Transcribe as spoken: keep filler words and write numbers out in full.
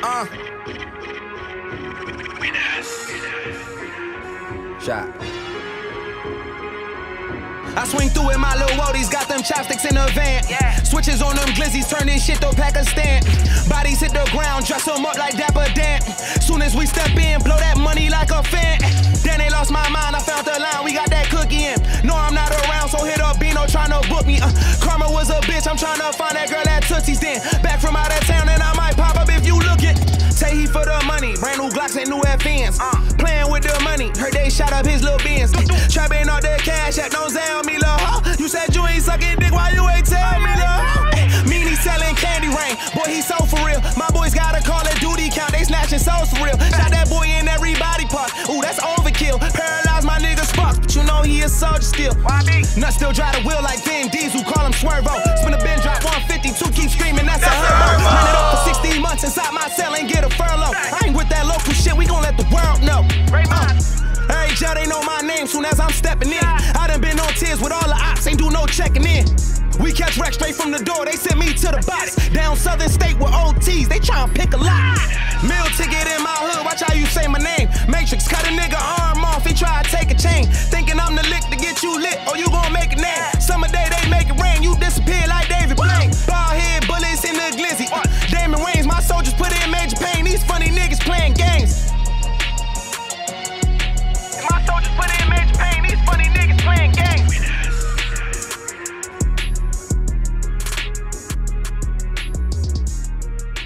Uh. Shot. I swing through it, my little woadies got them chopsticks in the van. Yeah. Switches on them glizzies, turn this shit to Pakistan. Bodies hit the ground, dress them up like Dapper Dan. Soon as we step in, blow that money like a fan. Then they lost my mind, I found the line, we got that cookie in. No, I'm not around, so hit up Bino tryna book me. Uh, Karma was a bitch, I'm tryna find that girl at Tootsie's Den. Back from out of town, and I might pop up if you lookin'. Say he for the money, brand new Glocks and new F Ns. Uh, Playing with the money, heard they shot up his little Benz. Trapping all the cash, at don't sell me, lil' huh? You said you ain't sucking dick, why you ain't tell me, lil' huh? Meanie selling candy rain, boy he so for real. My boys got a Call of Duty count, they snatching souls for real. Shot that boy in every body part, ooh that's overkill. Paralyzed my nigga Sparks, but you know he a soldier still. Nuts still drive the wheel like Vin Diesel, call him Swervo. Spin a bin, drop one fifty-two, keep screaming, that's, that's a herbo. Run it up for sixteen months inside my cell and get a furlough. I ain't with that local shit, we gon' let the world know. Uh, every jail they know my name soon as I'm stepping in. I done been on tears with all the ops, ain't do no checking in. We catch wreck straight from the door, they sent me to the box. Down Southern State with O Ts, they tryna pick a lot. Meal ticket in my hood, watch how